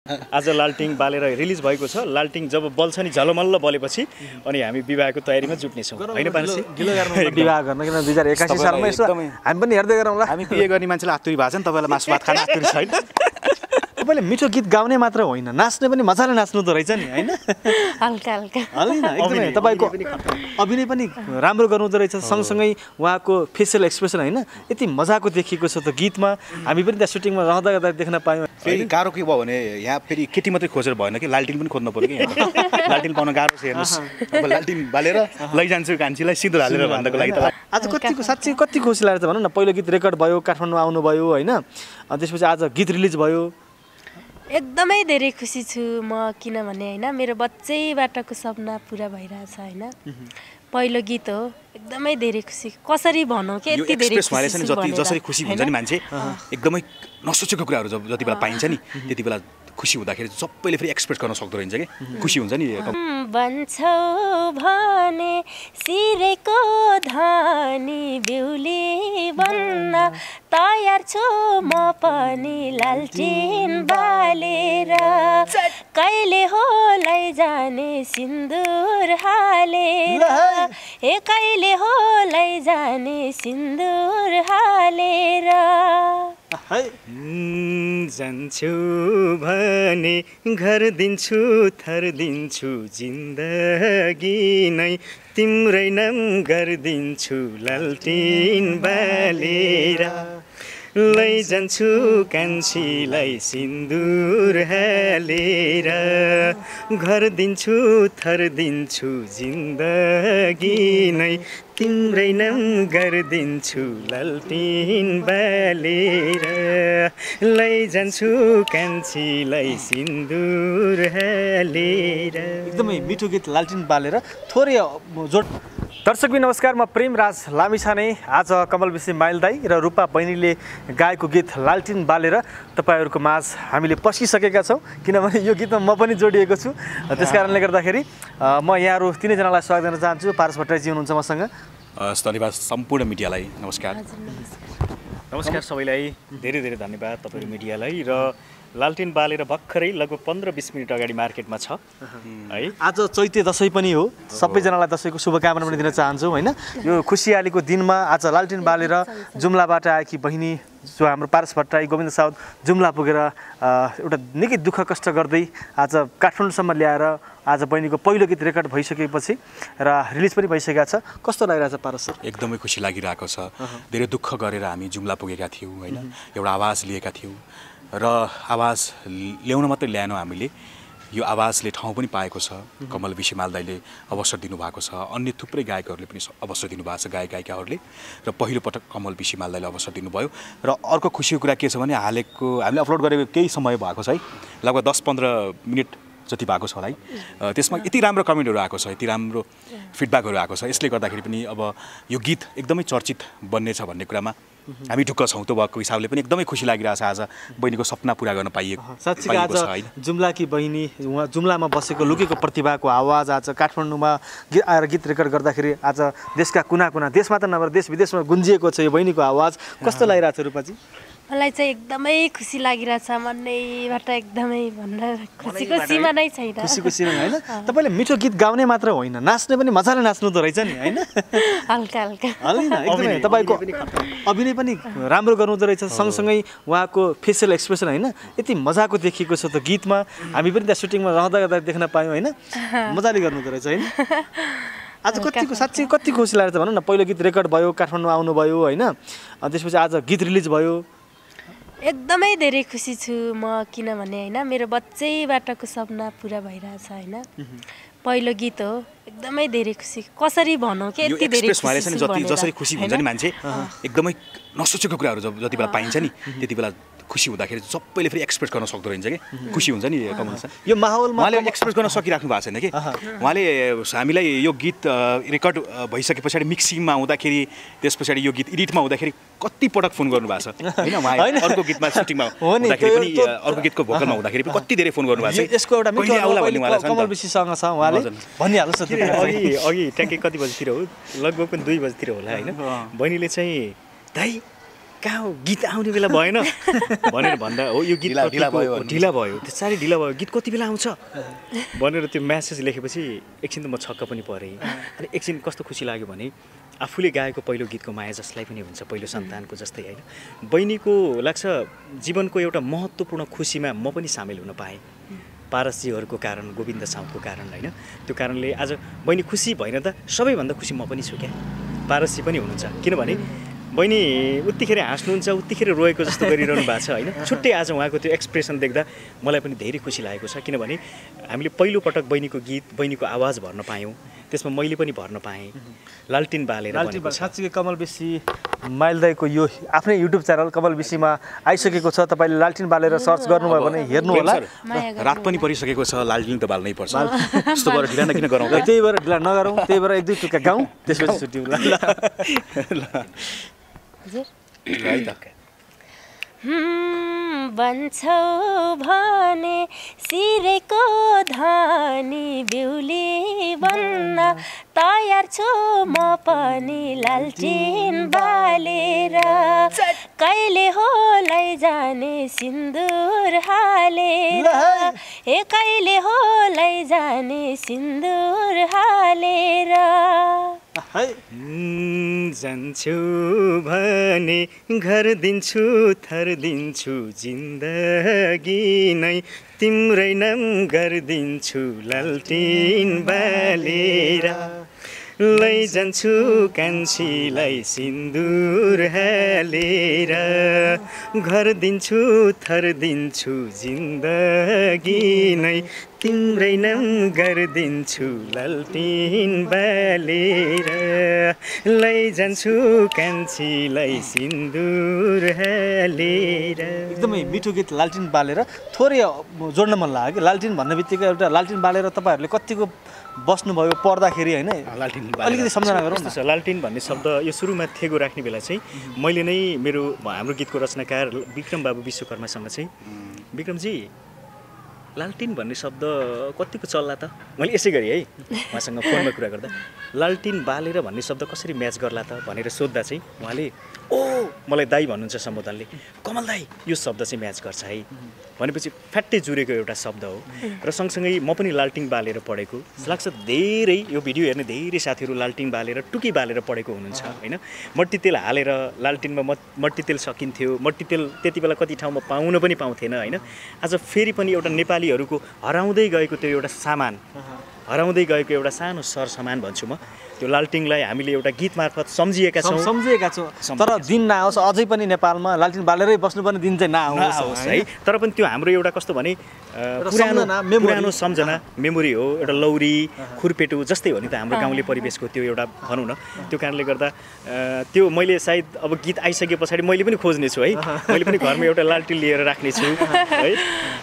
आज लालटिङ बालेर रिलिज भएको छ। लालटिङ जब बल्छ नि झलमल्ल बलेपछि अनि हामी विवाहको तयारीमा जुट्नेछौँ हैन पारसी विवाह गर्न किन 2081 सालमा यसो हामी पनि हेर्दै गरौँला। हामी बिहे गर्ने मान्छेलाई आतुरी भएको छ नि, तपाईँलाई मासु भात खान आतुरी छैन। तपाईँले मिठो गीत गाउने मात्र होइन, नाच्ने पनि मजाले नाच्नु त रहेछ नि हैन? हल्का हल्का हैन एकदमै तपाईको अभिनय पनि राम्रो गर्नुहुँदो रहेछ। सँगसँगै उहाँको फेसियल एक्सप्रेसन हैन यति मजाको देखिएको छ त गीतमा। हामी पनि त्यहाँ सुटिङमा रहँदा गर्दा देख्न पायौँ। फेरि गाह्रो के भयो भने यहाँ फेरि केटी मात्रै खोजेर भएन कि लालटिन पनि खोज्नु पर्यो कि यहाँ। लालटिन पाउन गाह्रो छ हेर्नुहोस्। अब लालटिन बालेर लैजान्छु कान्छीलाई सिन्दुर हालेर भन्नको लागि त आज कतिको साँच्चै कति खुसी लागेर भनौँ न। पहिलो गीत रेकर्ड भयो, काठमाडौँ आउनुभयो हैन, त्यसपछि आज गीत रिलिज भयो। एकदमै धेरै खुसी छु म, किनभने हैन मेरो बच्चैबाटको सपना पुरा भइरहेछ हैन। पहिलो गीत हो, एकदमै धेरै खुसी। कसरी भनौँ के यति धेरै खुसी छु भनेर। जसरी खुसी हुन्छ नि मान्छे एकदमै नसोचेको कुराहरू जति बेला पाइन्छ नि त्यति बेला खुसी हुँदाखेरि सबैले फेरि एक्सप्रेस गर्न सक्दो रहेछ कि खुसी हुन्छ नि। भन्छौ भने सिरेको धानी बेहुली बन्न तयार छु म पनि लालटिन बालेर। कहिले हो लैजाने सिन्दुर हालेर, हे कहिले हो लैजाने सिन्दुर हालेर। जान्छु भने घर दिन्छु थर दिन्छु जिन्दगी नै तिम्रै नाम गरिदिन्छु लालटिन बालेर। लैजान्छु कान्छीलाई सिन्दुर हालेर, घर दिन्छु थर दिन्छु जिन्दगी नै तिम्रै नाम गरिदिन्छु लालटिन बालेर। लैजान्छु कान्छीलाई सिन्दुर हालेर। एकदमै मिठो गीत लालटिन बालेर थोरै जोड। दर्शकबिन नमस्कार, म प्रेमराज लामिछाने। आज कमल विषी माइल दाई र रूपा बहिनीले गाएको गीत लालटिन बालेर तपाईँहरूको माझ हामीले पसिसकेका छौँ, किनभने यो गीतमा म पनि जोडिएको छु। त्यस कारणले गर्दाखेरि म यहाँहरू तिनैजनालाई स्वागत गर्न चाहन्छु। पारस भट्टराईजी हुनुहुन्छ मसँग। धन्यवाद सम्पूर्ण मिडियालाई नमस्कार। नमस्कार सबैलाई, धेरै धेरै धन्यवाद तपाईँहरू मिडियालाई। र लालटिन बालेर भर्खरै लगभग 15-20 मिनट अगाडि मार्केटमा छ है। आज चैते दसैँ पनि हो, सबैजनालाई दसैँको शुभकामना पनि दिन चाहन्छौँ हैन। यो खुसियालीको दिनमा आज लालटिन बालेर जुम्लाबाट आएकी बहिनी जो हाम्रो पारस भट्टराई गोविन्द साउद जुम्ला पुगेर एउटा निकै दुःख कष्ट गर्दै आज काठमाडौँसम्म ल्याएर आज बहिनीको पहिलो गीत रेकर्ड भइसकेपछि र रिलिज पनि भइसकेको छ। कस्तो लागिरहेछ पारस सर? एकदमै खुसी लागिरहेको छ। धेरै दुःख गरेर हामी जुम्ला पुगेका थियौँ हैन, एउटा आवाज लिएका थियौँ र आवाज ल्याउन मात्रै ल्याएनौँ हामीले, यो आवाजले ठाउँ पनि पाएको छ। कमल विषी माइल दाईले अवसर दिनुभएको छ, अन्य थुप्रै गायकहरूले पनि अवसर दिनुभएको छ, गायक गायिकाहरूले, र पहिलो पटक कमल विषी माइल दाईले अवसर दिनुभयो। र अर्को खुसीको कुरा के छ भने हामीले अपलोड गरेको केही समय भएको छ है, लगभग 10-15 मिनट जति भएको छ होला है। त्यसमा यति राम्रो कमेन्टहरू आएको छ, यति राम्रो फिडब्याकहरू आएको छ। यसले गर्दाखेरि पनि अब यो गीत एकदमै चर्चित बन्नेछ भन्ने कुरामा हामी ढुक्क छौँ। त्यो भएको हिसाबले पनि एकदमै खुसी लागिरहेछ आज बहिनीको सपना पुरा गर्न पाइएको। साँच्चै आज जुम्लाकी बहिनी उहाँ जुम्लामा बसेको लुकेको प्रतिभाको आवाज आज काठमाडौँमा आएर गीत रेकर्ड गर्दाखेरि आज देशका कुना कुना, देशमा त नभएर देश विदेशमा गुन्जिएको छ यो बहिनीको आवाज। कस्तो लागिरहेछ रूपाजी? मलाई चाहिँ एकदमै खुसी लागिरहेछ, मनैबाट एकदमै भन्न खुसीको सीमा नै छैन। खुसीको सीमा हैन? तपाईले मिठो गीत गाउने मात्र होइन, नाच्ने पनि मजाले नाच्नु त रहेछ नि हैन? हल्का हल्का हैन एकदमै तपाईको अभिनय पनि राम्रो गर्नुहुँदो रहेछ। सँगसँगै उहाँको फेसियल एक्सप्रेसन हैन यति मजाको देखिएको छ त गीतमा। हामी पनि त्यहाँ सुटिङमा रहँदा गर्दा देख्न पायौँ हैन, मजाले गर्नुहुँदो रहेछ हैन? आज कतिको साँच्चै कति खुसी लागेछ भनौँ न। पहिलो गीत रेकर्ड भयो, काठमाडौँ आउनुभयो हैन, त्यसपछि आज गीत रिलिज भयो। एकदमै धेरै खुसी छु म, किनभने हैन मेरो बच्चैबाटको सपना पुरा भइरहेछ हैन। पहिलो गीत हो, एकदमै धेरै खुसी। कसरी भनौँ के यति धेरै खुसी छु भनेर। जसरी खुसी हुन्छ नि मान्छे एकदमै नसोचेको कुराहरू जति बेला पाइन्छ नि त्यति बेला खुसी हुँदाखेरि सबैले फेरि एक्सप्रेस गर्न सक्दो रहेछ कि खुसी हुन्छ नि। कमल सर यो माहौलमा उहाँले एक्सप्रेस गर्न सकिराख्नु भएको छैन कि उहाँले हामीलाई यो गीत रेकर्ड भइसके पछाडि मिक्सिङमा हुँदाखेरि त्यस पछाडि यो गीत एडिटमा हुँदाखेरि कति पटक फोन गर्नुभएको छ हैन? उहाँ अर्को गीतमा सुटिङमा हुँदाखेरि पनि अर्को गीतको भोकलमा हुँदाखेरि पनि कति धेरै फोन गर्नुभएको छ। यसको एउटा मिठो आउला भन्ने उहाँलाई कमल विषीसँग छ, उहाँले भनिहाल्नुस् न। अघि ट्याक्कै कति बजीतिर हो, लगभग पनि 2 बजीतिर होला हैन। बहिनीले चाहिँ दाइ कहाँ हो गीत आउने बेला भएन भनेर भन्दा हो यो गीत ढिला भयो त्यो साह्रै ढिला भयो गीत कति बेला आउँछ भनेर त्यो म्यासेज लेखेपछि एकछिन त म छक्क पनि परेँ अनि एकछिन कस्तो खुसी लाग्यो भने आफूले गाएको पहिलो गीतको माया जसलाई पनि हुन्छ पहिलो सन्तानको जस्तै होइन बहिनीको लाग्छ जीवनको एउटा महत्त्वपूर्ण खुसीमा म पनि सामेल हुन पाएँ पारसजीहरूको कारण गोविन्द साउदको कारण होइन त्यो कारणले आज बहिनी खुसी भएन त सबैभन्दा खुसी म पनि छु क्या पारसजी पनि हुनुहुन्छ किनभने बहिनी उत्तिखेर हाँस्नुहुन्छ उत्तिखेर रोएको जस्तो गरिरहनु भएको छ होइन छुट्टै आज उहाँको त्यो एक्सप्रेसन देख्दा मलाई पनि धेरै खुसी लागेको छ किनभने हामीले पहिलोपटक बहिनीको गीत बहिनीको आवाज भर्न पायौँ त्यसमा मैले पनि भर्न पाएँ लालटिन बालेर साँच्चीकै कमल बेसी माइलदाईको यो आफ्नै युट्युब च्यानल कमल बेसीमा आइसकेको छ तपाईँले लालटिन बालेर सर्च गर्नुभयो भने हेर्नु होला रात पनि परिसकेको छ लालटिन त बाल्नै पर्छ त्यस्तो भएर ढिला किन गरौँ त्यही भएर ढिला नगरौँ त्यही भएर एक दुई टुक्का गाउँ त्यसपछि छुट्यौँ भन्छौ भने सिरेको धानी बेहुली बन्न तयार छु म पनि लालटिन बालेर कहिले हो लैजाने सिन्दुर हालेर हे कहिले हो लैजाने सिन्दुर हालेर जान्छु भने घर दिन्छु थर दिन्छु जिन्दगी नै तिम्रै नाम गरिदिन्छु लालटिन बालेर लैजान्छु कान्छीलाई सिन्दुर हालेर घर दिन्छु थर दिन्छु जिन्दगी नै तिम्रै नाम गरिदिन्छु लालटिन बालेर लैजान्छु कान्छीलाई सिन्दुर हालेर एकदमै मिठो गीत लालटिन बालेर थोरै जोड्न मन लाग्यो कि लालटिन भन्ने बित्तिकै एउटा लालटिन बालेर तपाईँहरूले कतिको बस्नुभयो पढ्दाखेरि होइन अलिकति सम्झना गरौँ न लालटिन भन्ने शब्द यो सुरुमा थेगो राख्ने बेला चाहिँ मैले नै हाम्रो गीतको रचनाकार विक्रम बाबु विश्वकर्मासँग चाहिँ विक्रमजी लालटिन भन्ने शब्द कतिको चल्ला त मैले यसै गरी है उहाँसँग फोनमा कुरा गर्दा लालटिन बालेर भन्ने शब्द कसरी म्याच गर्ला त भनेर सोद्धा चाहिँ उहाँले ओ मलाई दाई भन्नुहुन्छ सम्बोधनले कमल दाई यो शब्द चाहिँ म्याच गर्छ है भनेपछि फ्याट्टै जुरेको एउटा शब्द हो र सँगसँगै म पनि लालटिन बालेर पढेको लाग्छ धेरै यो भिडियो हेर्ने धेरै साथीहरू लालटिन बालेर टुकी बालेर पढेको हुनुहुन्छ होइन मट्टीतेल हालेर लालटिनमा मट्टीतेल सकिन्थ्यो मट्टीतेल त्यति बेला कति ठाउँमा पाउन पनि पाउँथेन होइन आज फेरि पनि एउटा नेपालीहरूको हराउँदै गएको त्यो एउटा सामान हराउँदै गएको एउटा सानो सरसामान भन्छु म त्यो लालटिनलाई हामीले एउटा गीत मार्फत सम्झिएका छौँ तर दिन नआओस् अझै पनि नेपालमा लालटिन बालेरै बस्नुपर्ने दिन चाहिँ नआओस् है तर पनि त्यो हाम्रो एउटा कस्तो भने पुरानो सम्झना मेमोरी हो एउटा लौरी खुरपेटु जस्तै हो नि त हाम्रो गाउँले परिवेशको त्यो एउटा भनौँ न त्यो कारणले गर्दा त्यो मैले सायद अब गीत आइसके पछाडि मैले पनि खोज्नेछु है मैले पनि घरमा एउटा लालटिन लिएर राख्नेछु है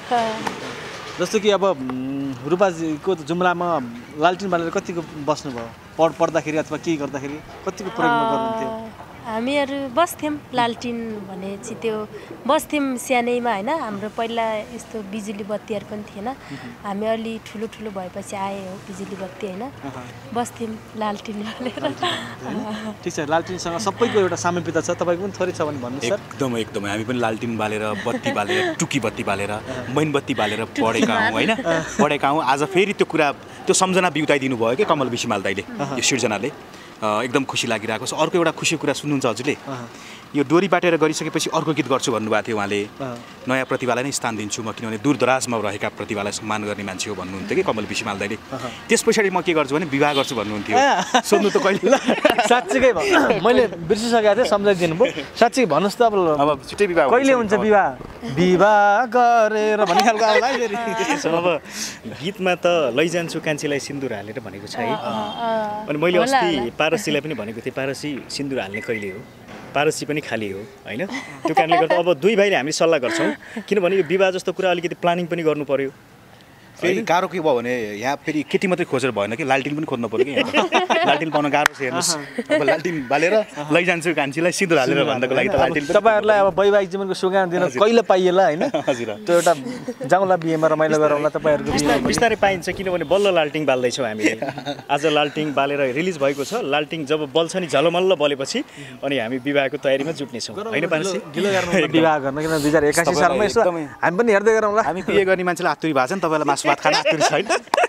जस्तो कि अब रूपाजीको जुम्लामा लालटिन बालेर कतिको बस्नुभयो पढ्दाखेरि अथवा के गर्दाखेरि कतिको प्रयोगमा गर्नुहुन्थ्यो हामीहरू बस्थ्यौँ लालटिन भनेपछि त्यो बस्थ्यौँ सानैमा होइन हाम्रो पहिला यस्तो बिजुली बत्तीहरू पनि थिएन हामी अलि ठुलो ठुलो भएपछि आए हो बिजुली बत्ती होइन बस्थ्यौँ लालटिन बालेर ठिक छ लालटिनसँग सबैको एउटा सामिप्यता छ तपाईँको पनि थोरै छ भने भन्नुहोस् सर एकदमै हामी पनि लालटिन बालेर बत्ती बालेर टुकी बत्ती बालेर मैनबत्ती बालेर पढेका हौँ होइन पढेका हौँ आज फेरि त्यो कुरा त्यो सम्झना बिउताइदिनु भयो क्या कमल विसिमाल दाइले यो सिर्जनाले एकदम खुसी लागिरहेको छ अर्को एउटा खुसीको कुरा सुन्नुहुन्छ हजुरले यो डोरी बाटेर गरिसकेपछि अर्को गीत गर्छु भन्नुभएको थियो उहाँले नयाँ प्रतिभालाई नै स्थान दिन्छु म किनभने दूरदराजमा रहेका प्रतिभालाई सम्मान गर्ने मान्छे हो भन्नुहुन्थ्यो कि कमल विसिमाल दाइले त्यस पछाडि म के गर्छु भने विवाह गर्छु भन्नुहुन्थ्यो सोध्नु त कहिले साँच्चीकै मैले बिर्सिसकेको थिएँ सम्झाइदिनु भयो साँच्चै भन्नुहोस् त अब छिट्टै विवाह कहिले हुन्छ विवाह गरेर भन्ने खालको अब गीतमा त लैजान्छु कान्छीलाई सिन्दुर हालेर भनेको छ है अनि मैले अस्ति पारसजीलाई पनि भनेको थिएँ पारसजी सिन्दुर हाल्ने कहिले हो पारसजी पनि खाली हो होइन त्यो कारणले गर्दा अब दुई भाइले हामी सल्लाह गर्छौँ किनभने यो विवाह जस्तो कुरा अलिकति प्लानिङ पनि गर्नु पर्यो फेरि गाह्रो के भयो भने यहाँ फेरि केटी मात्रै खोजेर भएन कि लालटिन पनि खोज्नु पऱ्यो कि यहाँ लालटिन पाउन गाह्रो छ हेर्नुहोस् अब लालटिन बालेर लैजान्छु कान्छीलाई सिन्दुर हालेर भन्नको लागि त लालटिन तपाईँहरूलाई अब वैवाहिक जीवनको सुगान दिन कहिले पाइएला होइन हजुर त्यो एउटा जाउँला बिहेमा रमाइलो गरौँला तपाईँहरूको बिहे बिस्तारै पाइन्छ किनभने बल्ल लालटिङ बाल्दैछौँ हामीले आज लालटिङ बालेर रिलिज भएको छ लालटिङ जब बल्छ नि झलमल्ल बलेपछि अनि हामी विवाहको तयारीमा जुट्नेछौँ होइन पारसी विवाह गर्न किन 2081 सालमा यसो हामी पनि हेर्दै गरौँला हामी बिहे गर्ने मान्छेलाई आतुरी भएको छ नि तपाईँलाई मासु भात खान आतुरी छैन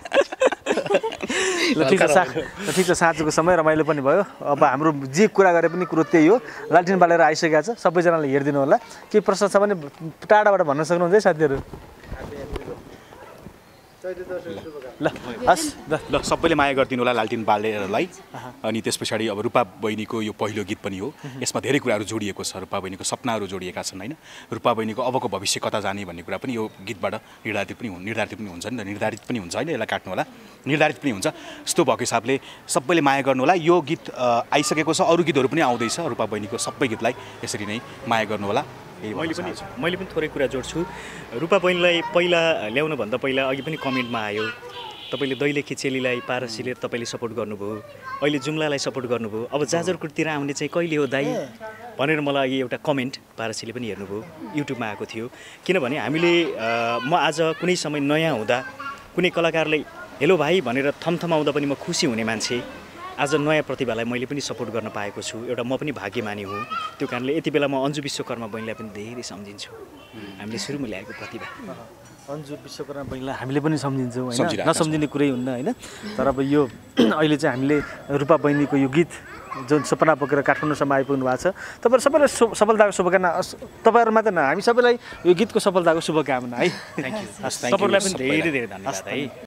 ल ठिक छ साँझको समय रमाइलो पनि भयो अब हाम्रो जे कुरा गरे पनि कुरो त्यही हो लालटिन बालेर आइसकेको छ सबैजनाले हेरिदिनु होला केही प्रश्न छ भने टाढाबाट भन्न सक्नुहुन्छ है साथीहरू ल हस् ल सबैले माया गरिदिनु होला लालटिन बालेरलाई अनि त्यस पछाडि अब रूपा बहिनीको यो पहिलो गीत पनि हो यसमा धेरै कुराहरू जोडिएको छ रूपा बहिनीको सपनाहरू जोडिएका छन् होइन रूपा बहिनीको अबको भविष्य कता जाने भन्ने कुरा पनि यो गीतबाट निर्धारित पनि हुन्छ नि त निर्धारित पनि हुन्छ होइन यसलाई काट्नु होला निर्धारित पनि हुन्छ यस्तो भएको हिसाबले सबैले माया गर्नु होला यो गीत आइसकेको छ अरू गीतहरू पनि आउँदैछ रूपा बहिनीको सबै गीतलाई यसरी नै माया गर्नु होला मैले पनि थोरै कुरा जोड्छु रूपा बहिनीलाई पहिला ल्याउनुभन्दा पहिला अघि पनि कमेन्टमा आयो तपाईँले दैलेखी चेलीलाई पारसीले तपाईँले सपोर्ट गर्नुभयो अहिले जुम्लालाई सपोर्ट गर्नुभयो अब जाजरकोटतिर आउने चाहिँ कहिले हो दाइ भनेर मलाई अघि एउटा कमेन्ट पारसीले पनि हेर्नुभयो युट्युबमा आएको थियो किनभने हामीले म आज कुनै समय नयाँ हुँदा कुनै कलाकारलाई हेलो भाइ भनेर थमथमाउँदा पनि म खुसी हुने मान्छे आज नयाँ प्रतिभालाई मैले पनि सपोर्ट गर्न पाएको छु एउटा म पनि भाग्यमानी हुँ त्यो कारणले यति बेला म अन्जु विश्वकर्मा बहिनीलाई पनि धेरै सम्झिन्छु हामीले सुरुमा ल्याएको प्रतिभा अन्जु विश्वकर्मा बहिनीलाई हामीले पनि सम्झिन्छौँ होइन नसम्झिने कुरै हुन्न होइन तर अब यो अहिले चाहिँ हामीले रूपा बहिनीको यो गीत जुन सपना बोकेर काठमाडौँसम्म आइपुग्नु भएको छ तपाईँहरू सबैलाई सफलताको शुभकामना तपाईँहरू मात्र न हामी सबैलाई यो गीतको सफलताको शुभकामना है थ्याङ्क यू तपाईँलाई पनि धेरै धेरै धन्यवाद है